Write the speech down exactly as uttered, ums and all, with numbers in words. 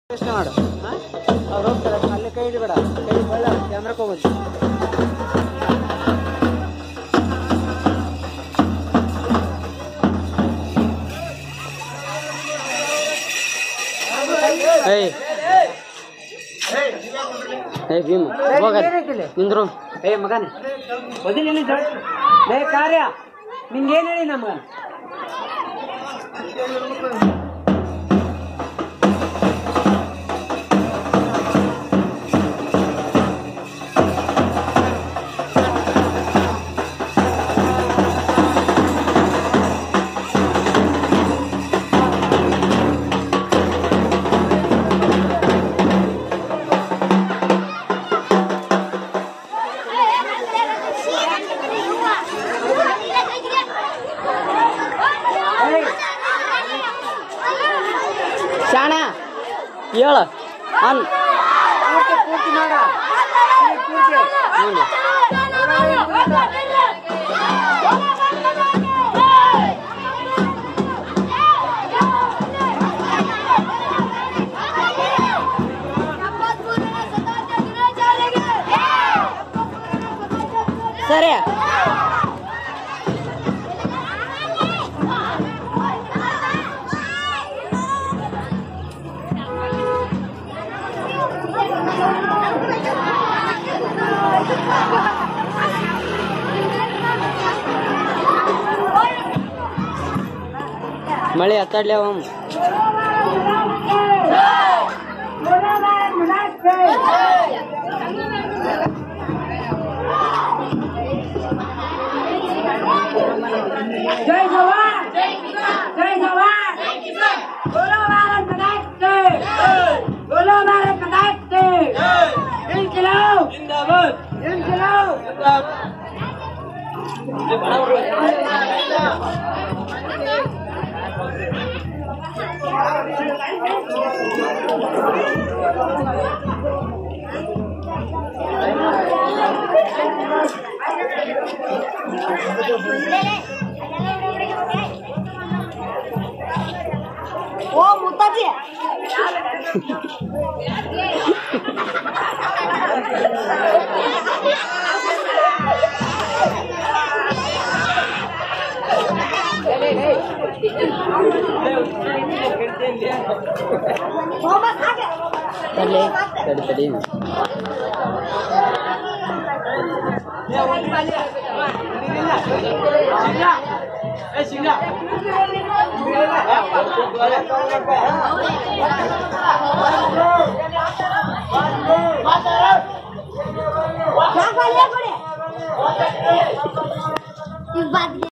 ಪ್ರಶ್ನೆ ಮಾಡು. ಅವ್ರು ಹೋಗ್ತಾರೆ ಅಲ್ಲಿ ಕೈ ಹಿಡಿಬೇಡ, ಕೈ ಬಳ್ಳ ಕ್ಯಾಮ್ರಕ್ಕೆ ಹೋಗೋದು. ಏಯ್ ಏಯ್ ಭೀಮ್ ಹೋಗಲ್ಲ ನಿಂದ್ರು. ಏ ಮಗನೇ ಒದಿಲೇನು ಏ ಕಾರ್ಯ ನಿಂಗೇನು ಹೇಳಿ ನಮ್ಗ ಶಾಣ ಹೇಳ ಅನ್ ಪೂರ್ತಿ ಮಾಡ ಸರಿ. ಮಳೆ ಹತ್ತಾಡ್ಲಿ ಅವ जय जवान जय जवान बोलो भारत माता की बोलो भारत माता की इनकलाब जिंदाबाद इनकलाब ओ मुताजी ತಲೆ ತಡಿ ತಡಿ इस बात